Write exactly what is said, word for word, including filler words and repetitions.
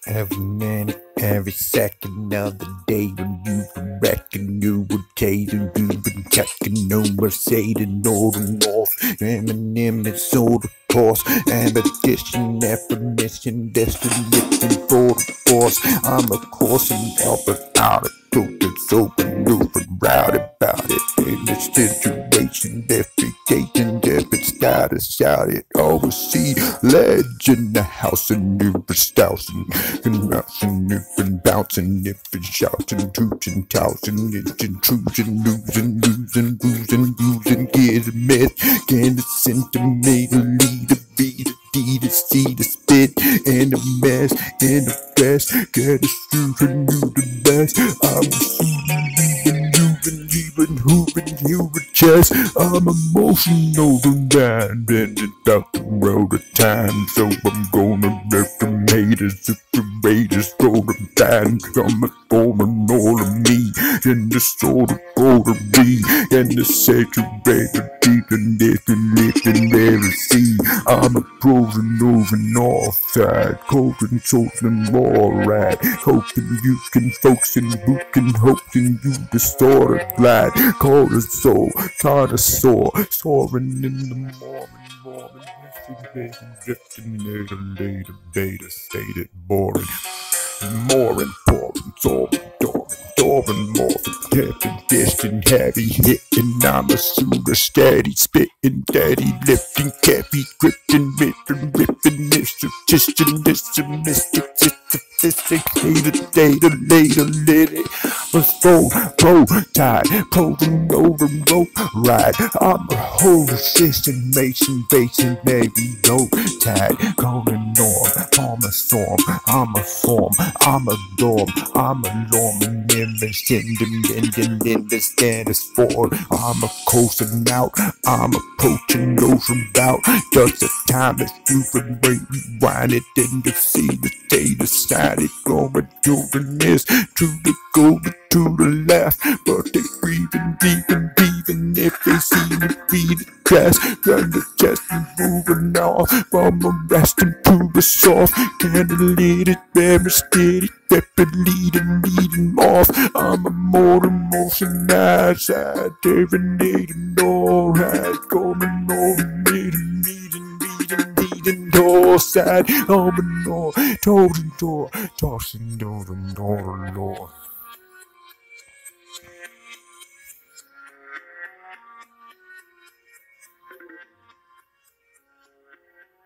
Every minute, every second of the day when you been wrecking, you were tasing, you've been checking over, Satan, all the north, Eminem is all the course, ambition, affirmation, destiny, for the force. I'm a course and helping out of truth, it's open, moving round about it in this situation, defecating, if it's gotta shout it, oversee, legend, the house, and new dousing, and bouncing, if and bouncing, if and shouting, tooting, tousing, it's intrusion, losing, losing, losing, losing, get a myth, get a sentimental, lead a beat, a D to C to spit, and a mess, and a best, get a shooting, you the best, I'm a shooting, even hooping, you a chest. I'm emotional than and it's out the road of time, so I'm gonna let the haters, if the raiders throw them down, I'm performing all of me, in the sort of pottery, and the saturated deep and deep and lit and never see. I'm a frozen over north side, cold and salt and raw ride, hoping you can folks and who can hope in you the sort of glide, call a soul, kind of sore, soaring in the morning, morning, drifting, drifting, later, later, beta, stated, boring, more important, soaring, soaring, soaring, more than distant, heavy hitting, I'm a super steady, spitting, daddy, lifting, cappy, gripping, ripping, ripping, Mister Tistin, this a mystic, sophisticated, data, later, litty, my soul, pro, tide, posing over, rope, ride, I'm a whole system, mason, basin, baby, dope, tide, going on, I'm a storm, I'm a form, I'm a dorm, I'm a lorm, and image, sending, bending, in the status for, I'm a coasting out, I'm approaching those about, just the time is due for me, rewind it, then to see the data side, it going to the miss, to the go to the left, but they breathing, breathing, breathing, if they see me beat the chest, run the chest and moving off, from a resting to the soft, candlelit it, very steady, rapid leading, leading off, I'm a more emotion outside, terminating all right, going on, meeting, meeting, meeting, meeting, door side, I'm a door, tossing door, tossing door, door, door.